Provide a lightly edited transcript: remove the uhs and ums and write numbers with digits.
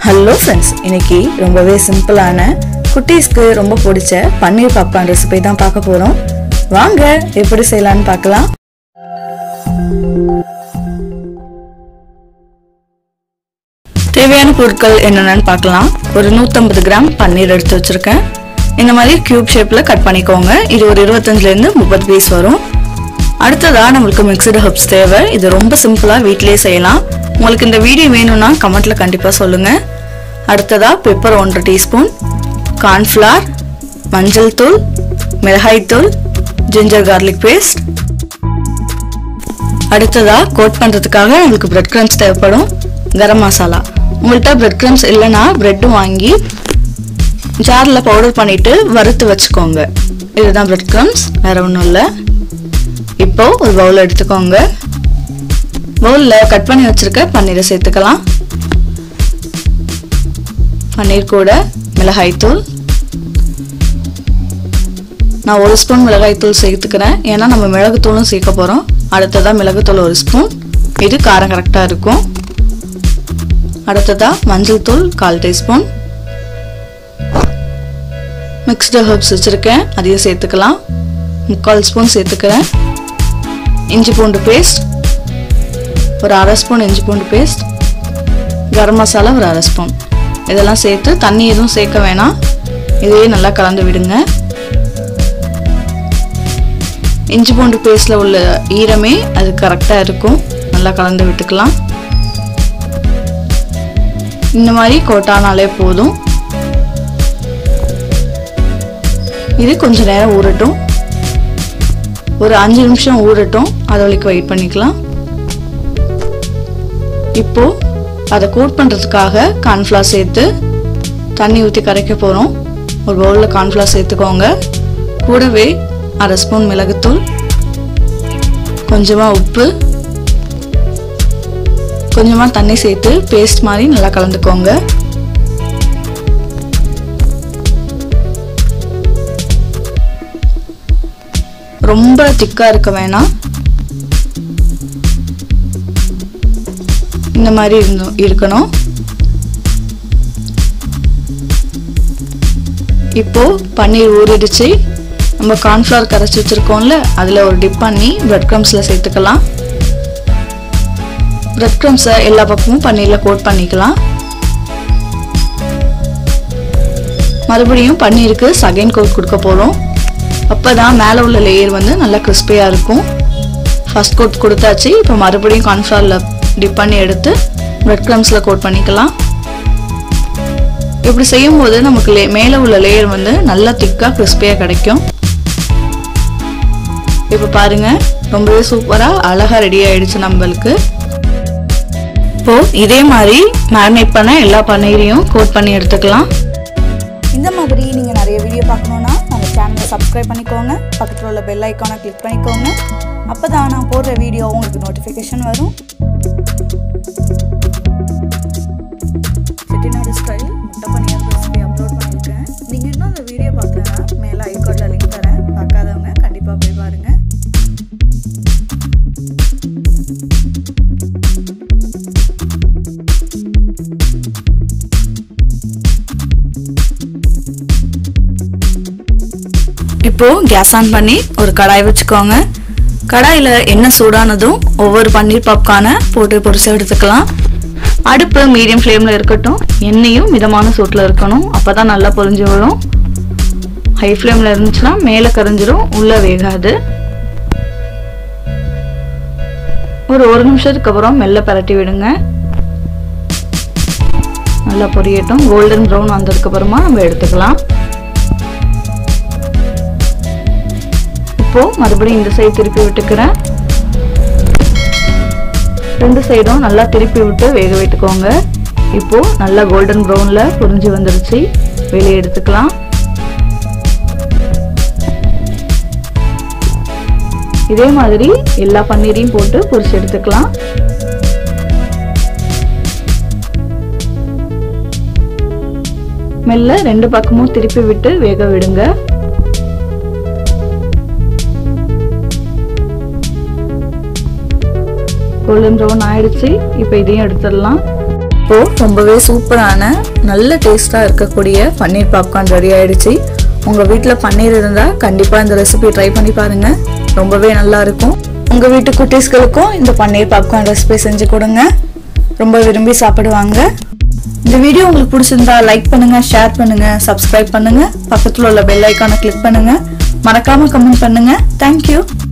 Hello friends, இன்னைக்கு ரொம்பவே சிம்பிளான குட்டீஸ்க்கு ரொம்ப பிடிச்ச பன்னீர் பாப்கார்ன் ரெசிபி தான் பார்க்க போறோம். வாங்க எப்படி செய்யலாம்னு பார்க்கலாம். தேவையான பொருட்கள் என்னென்னன்னு பார்க்கலாம். ஒரு 150 கிராம் பன்னீர் எடுத்து வச்சிருக்கேன். இந்த மாதிரி கியூப் ஷேப்ல கட் பண்ணிக்கோங்க. இது ஒரு 25ல இருந்து 30 பீஸ் வரும். அடுத்ததா நமக்கு மிக்ஸ்டு ஹர்ப்ஸ் தேவை. இது ரொம்ப சிம்பிளா வீட்லயே செய்யலாம். உங்களுக்கு இந்த வீடியோ வேணும்னா கமெண்ட்ல கண்டிப்பா சொல்லுங்க. அடுத்ததா பெப்பர் 1 டீஸ்பூன், கார்ன் ஃப்ளவர், மஞ்சள் தூள், மிளகாய் தூள், ஜிஞ்சர் garlic பேஸ்ட். அடுத்ததா கோட் பண்றதுக்காக நமக்கு பிரெட் கிரம்ஸ் தேவைப்படும். கரம் மசாலா. உங்கள்ட்ட பிரெட் கிரம்ஸ் இல்லனா பிரெட் வாங்கி ஜார்ல பவுடர் பண்ணிட்டு வறுத்து வச்சுக்கோங்க. இதுதான் பிரெட் கிரம்ஸ், வேற ஒண்ணும் இல்ல. இப்போ ஒரு பவுல் எடுத்துக்கோங்க. பவுல்ல கட் பண்ணி வச்சிருக்க பன்னீரை சேர்த்துக்கலாம். பன்னீர் கூட மிளகாய் தூள். நான் 1 ஸ்பூன் மிளகாய் தூள் சேர்த்துக்கிறேன். ஏன்னா நம்ம மிளகு தூளும் சேர்க்க போறோம். அடுத்ததா மிளகு தூள் 1 ஸ்பூன். இது காரம் கரெக்டா இருக்கும். அடுத்ததா மஞ்சள் தூள் 1/4 டீஸ்பூன். மிக்ஸ்டு ஹர்ப்ஸ் வச்சிருக்கேன், அதையும் சேர்த்துக்கலாம். 3/4 ஸ்பூன் சேர்த்துக்கிறேன். இஞ்சி பூண்டு பேஸ்ட் ஒரு 1/2 ஸ்பூன் இஞ்சி பூண்டு பேஸ்ட். கரம் மசாலா ஒரு 1/2 ஸ்பூன். இதெல்லாம் சேர்த்து தண்ணி எதுவும் சேர்க்க வேணாம். இதையே நல்லா கலந்து விடுங்க. இஞ்சி பூண்டு பேஸ்ட்ல உள்ள ஈரமே அது கரெக்டா இருக்கும். நல்லா கலந்து விட்டுக்கலாம். இந்த மாதிரி கோட்டானாலே போதும். இது கொஞ்ச நேரம் ஊறட்டும். ஒரு 5 நிமிஷம் ஊறட்டும். அது வரைக்கும் வெயிட் பண்ணிக்கலாம். இப்போ அதை கோட் பண்றதுக்காக கார்ன்ஃப்ளவர் சேர்த்து தண்ணி ஊற்றி கரைக்க போறோம். ஒரு பவுல்ல கார்ன்ஃப்ளவர் சேர்த்துக்கோங்க. கூடவே 1/2 ஸ்பூன் மிளகுத்தூள், கொஞ்சமா உப்பு, கொஞ்சமா தண்ணி சேர்த்து பேஸ்ட் மாதிரி நல்லா கலந்துக்கோங்க. ரொம்ப திக்கா இருக்க வேணாம். இந்த மாதிரி இருக்கணும். இப்போ பன்னீர் ஊறிடுச்சு. நம்ம கார்ன்ஃப்ளவர் கரைச்சி வச்சிருக்கோம்ல, அதுல ஒரு டிப் பண்ணி பிரெட் கிரம்ஸ்ல சேர்த்துக்கலாம். பிரெட் கிரம்ஸை எல்லா பக்கமும் பன்னீர்ல கோட் பண்ணிக்கலாம். மறுபடியும் பன்னீருக்கு செகண்ட் கோட் கொடுக்க போறோம். அப்பதான் மேல உள்ள லேயர் வந்து நல்லா கிறிஸ்பியா இருக்கும். ஃபர்ஸ்ட் கோட் கொடுத்தாச்சு. இப்போ மறுபடியும் கார்ன்ஃப்ளவர்ல டிப் பண்ணி எடுத்து பிரெட் கிரம்ஸ்ல கோட் பண்ணிக்கலாம். இப்படி செய்யும்போது நமக்கு மேல உள்ள லேயர் வந்து நல்லா திக்கா கிறிஸ்பியா கிடைக்கும். இப்போ பாருங்க, ரொம்பவே சூப்பரா அழகா ரெடி ஆயிடுச்சு நம்மளுக்கு. இப்போ இதே மாதிரி மேரினேட் பண்ண எல்லா பன்னீரையும் கோட் பண்ணி எடுத்துக்கலாம். இந்த மாதிரி நீங்க நிறைய வீடியோ பார்க்கணும்னா நம்ம சேனலை சப்ஸ்கிரைப் பண்ணிக்கோங்க. பக்கத்துல உள்ள பெல் ஐகானை கிளிக் பண்ணிக்கோங்க. அப்பதான் நான் போடுற வீடியோ உங்களுக்கு நோட்டிஃபிகேஷன் வரும். செட்டிநாடு ஸ்டைல் முட்டை பன்னீர் ரெசிபி அப்லோட் பண்ணியிருக்கேன். நீங்க இன்னும் அந்த வீடியோ பார்க்கலன்னா மேலே ஐகான்ல லிங்க் தரேன். பார்க்காதவங்க கண்டிப்பா போய் பாருங்க. இப்போ கேஸ் ஆன் பண்ணி ஒரு கடாய் வச்சுக்கோங்க. கடாயில எண்ணெய் சூடானதும் ஒவ்வொரு பன்னீர் பாப்கார்னை போட்டு பொரிச்சு எடுத்துக்கலாம். அடுப்பு மீடியம் ஃப்ளேம்ல இருக்கட்டும். எண்ணெயும் மிதமான சூட்டில் இருக்கணும். அப்பதான் நல்லா பொரிஞ்சு விடும். ஹை ஃப்ளேம்ல இருந்துச்சுன்னா மேலே கரிஞ்சிடும், உள்ள வேகாது. ஒரு 1 நிமிஷத்துக்கு அப்புறம் மெல்ல பரட்டி விடுங்க. நல்லா பொரியட்டும். கோல்டன் ப்ரௌன் வந்ததுக்கு அப்புறமா நம்ம எடுத்துக்கலாம். இப்போ மறுபடியும் இந்த சைடு திருப்பி விட்டுக்கிறேன். 2 சைடும் நல்லா திருப்பி விட்டு வேக விட்டுக்கோங்க. இப்போ நல்லா கோல்டன் ப்ரௌன்ல பொரிஞ்சு வந்துருச்சு. வெளியே எடுத்துக்கலாம். இதே மாதிரி எல்லா பன்னீரையும் போட்டு பொரிச்சு எடுத்துக்கலாம். மெல்ல 2 பக்கமும் திருப்பி விட்டு வேக விடுங்க. கோல்டன் ப்ரௌன் ஆயிடுச்சு. இப்போ இதையும் எடுத்துடலாம். இப்போ ரொம்பவே சூப்பரான நல்ல டேஸ்டா இருக்கக்கூடிய பன்னீர் பாப்கார்ன் ரெடி ஆயிடுச்சு. உங்க வீட்ல பன்னீர் இருந்தா கண்டிப்பா இந்த ரெசிபி ட்ரை பண்ணி பாருங்க. ரொம்பவே நல்லா இருக்கும். உங்க வீட்டு குட்டீஸ்களுக்கும் இந்த பன்னீர் பாப்கார்ன் ரெசிபி செஞ்சு கொடுங்க. ரொம்ப விரும்பி சாப்பிடுவாங்க. இந்த வீடியோ உங்களுக்கு பிடிச்சிருந்தா லைக் பண்ணுங்க, ஷேர் பண்ணுங்க, சப்ஸ்கிரைப் பண்ணுங்க, பக்கத்துல உள்ள பெல் ஐகானை கிளிக் பண்ணுங்க, மறக்காம கமெண்ட் பண்ணுங்க. Thank you.